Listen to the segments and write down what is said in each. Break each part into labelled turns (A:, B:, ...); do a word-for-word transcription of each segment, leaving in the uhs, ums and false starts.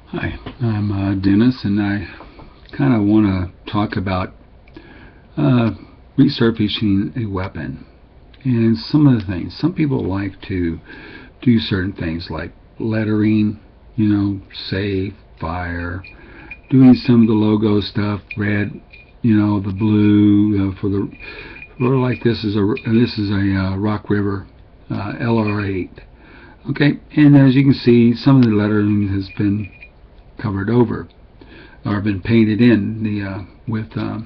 A: Hi, I'm uh, Dennis, and I kind of want to talk about uh, resurfacing a weapon and some of the things. Some people like to do certain things like lettering, you know, save, fire, doing some of the logo stuff, red, you know, the blue uh, for the for like this is a this is a uh, Rock River uh, L R eight. Okay, and as you can see, some of the lettering has been covered over or been painted in the uh, with uh,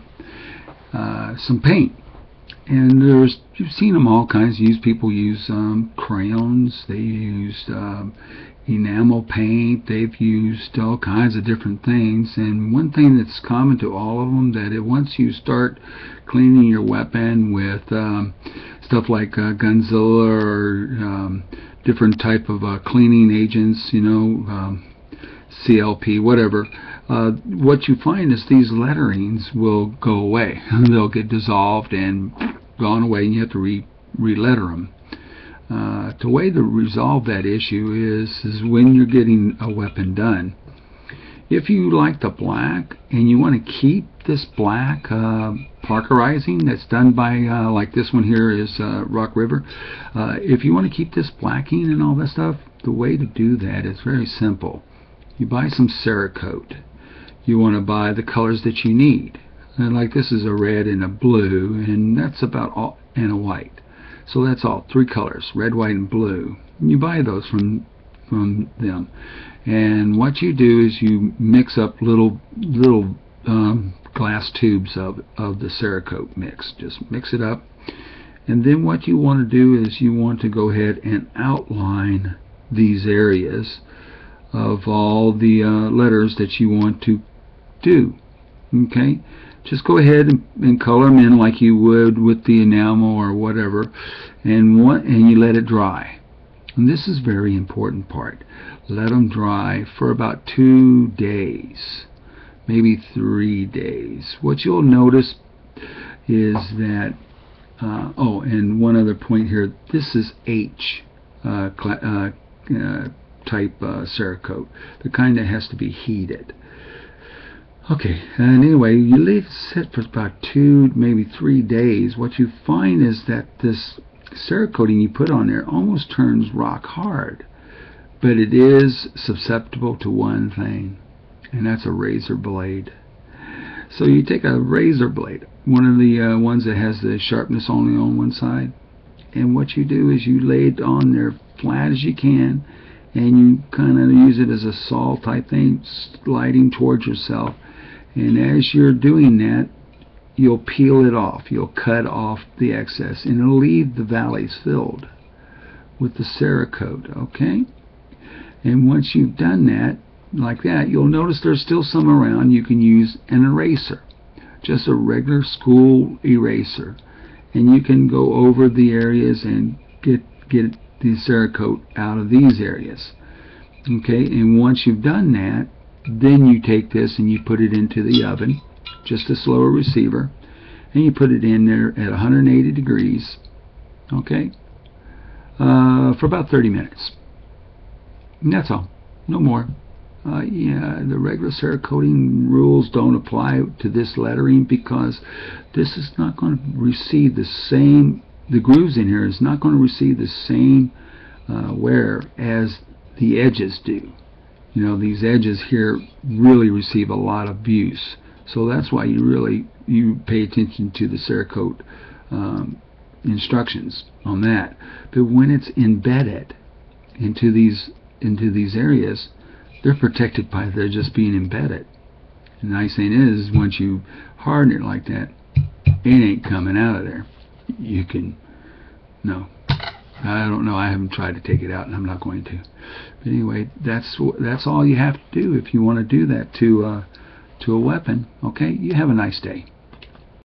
A: uh, some paint, and there's you've seen them all kinds. Use people use um, crayons, they used um, enamel paint, they've used all kinds of different things. And one thing that's common to all of them, that it, once you start cleaning your weapon with um, stuff like uh, Gunzilla or um, different type of uh, cleaning agents, you know, um, C L P, whatever, uh, what you find is these letterings will go away. They'll get dissolved and gone away, and you have to re re-letter them. Uh, the way to resolve that issue is, is when you're getting a weapon done. If you like the black and you want to keep this black uh, parkerizing that's done by, uh, like this one here is uh, Rock River, uh, if you want to keep this blacking and all that stuff, the way to do that is very simple. You buy some Cerakote. You want to buy the colors that you need. And like this is a red and a blue, and that's about all, and a white. So that's all, three colors, red, white, and blue. And you buy those from from them. And what you do is you mix up little little um, glass tubes of of the Cerakote mix. Just mix it up. And then what you want to do is you want to go ahead and outline these areas of all the uh, letters that you want to do. Okay, just go ahead and, and color them in like you would with the enamel or whatever, and what and you let it dry. And this is a very important part. Let them dry for about two days, maybe three days. What you'll notice is that uh, oh, and one other point here. This is H uh, uh, uh, type uh, Cerakote, the kind that has to be heated. Okay, and anyway, you leave it sit for about two, maybe three days. What you find is that this Cerakoting you put on there almost turns rock hard, but it is susceptible to one thing, and that's a razor blade. So you take a razor blade, one of the uh, ones that has the sharpness only on one side, and what you do is you lay it on there flat as you can, and you kind of use it as a saw type thing, sliding towards yourself. And as you're doing that, you'll peel it off. You'll cut off the excess, and it'll leave the valleys filled with the Cerakote. Okay? And once you've done that, like that, you'll notice there's still some around. You can use an eraser, just a regular school eraser, and you can go over the areas and get get the Cerakote out of these areas. Okay, and once you've done that, then you take this and you put it into the oven, just a slower receiver, and you put it in there at one hundred eighty degrees, okay, uh, for about thirty minutes. And that's all, no more. Uh, yeah, the regular Cerakoting rules don't apply to this lettering, because this is not going to receive the same, the grooves in here is not going to receive the same uh, wear as the edges do. You know, these edges here really receive a lot of abuse. So that's why you really you pay attention to the Cerakote um, instructions on that. But when it's embedded into these into these areas, they're protected by they're just being embedded. And the nice thing is, once you harden it like that, it ain't coming out of there. You can no. I don't know. I haven't tried to take it out, and I'm not going to. But anyway, that's that's all you have to do if you want to do that to uh, to a weapon. Okay. You have a nice day.